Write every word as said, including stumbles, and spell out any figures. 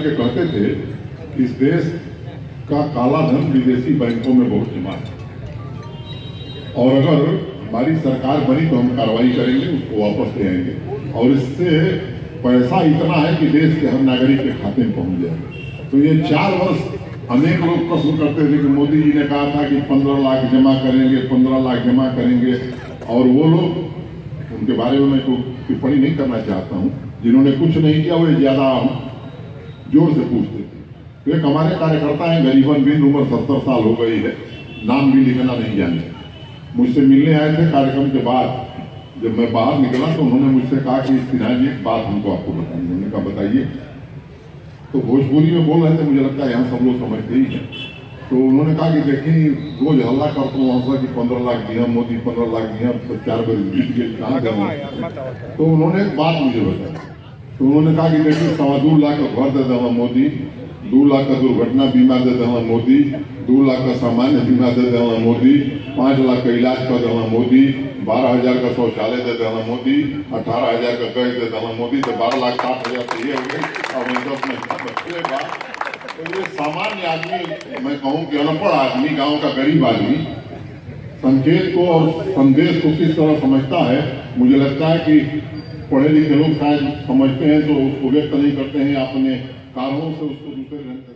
करके कहते थे कि इस देश का काला धन विदेशी बैंकों में बहुत जमा है और अगर हमारी सरकार बनी तो हम कार्रवाई करेंगे, उसको वापस ले आएंगे और इससे पैसा इतना है कि देश के हर नागरिक के खाते में पहुंच जाएगा। तो ये चार वर्ष अनेक लोग प्रश्न करते थे कि मोदी जी ने कहा था कि पंद्रह लाख जमा करेंगे, पंद्रह लाख जमा करेंगे, और वो लोग, उनके बारे में मैं तो टिप्पणी नहीं करना चाहता हूँ, जिन्होंने कुछ नहीं किया वो ज्यादा जोर से पूछते थे। तो एक हमारे कार्यकर्ता हैं गरीबन बिंद, उम्र सत्तर साल हो गई है, नाम भी लिखना नहीं जानते, मुझसे मिलने आए थे कार्यक्रम के बाद। जब मैं बाहर निकला तो उन्होंने मुझसे कहा कि सिन्हा जी एक बात हमको आपको बताइए। उन्होंने कहा बताइए। तो भोजपुरी में बोल रहे थे, मुझे लगता है यहाँ सब लोग समझते ही हैं। तो उन्होंने कहा कि देखिए रोज हल्ला करते हो वहां कि पंद्रह लाख दिया मोदी, पंद्रह लाख दिया, चार बजे जीत गए, कहाँ गए। तो उन्होंने एक बात मुझे बताई। तो उन्होंने कहा कि देखिए सवा दो लाख का घर दे देना मोदी, दो लाख का दुर्घटना बीमा दे देना मोदी, दो लाख का सामान्य बीमा दे देना मोदी, पांच लाख का इलाज कर देना मोदी, बारह हजार का शौचालय दे देना मोदी, अठारह हजार का गैस दे देना मोदी, तो बारह लाख साठ हजार तो ये हो गई। और दस महीना बचेगा। तो ये सामान्य आदमी, मैं कहूँ कि अनपढ़ आदमी, गांव का गरीब आदमी संकेत को और संदेश को किस तरह समझता है, मुझे लगता है कि पढ़े लिखे लोग शायद समझते हैं तो उसको व्यक्त नहीं करते हैं, अपने कारणों से उसको दूसरे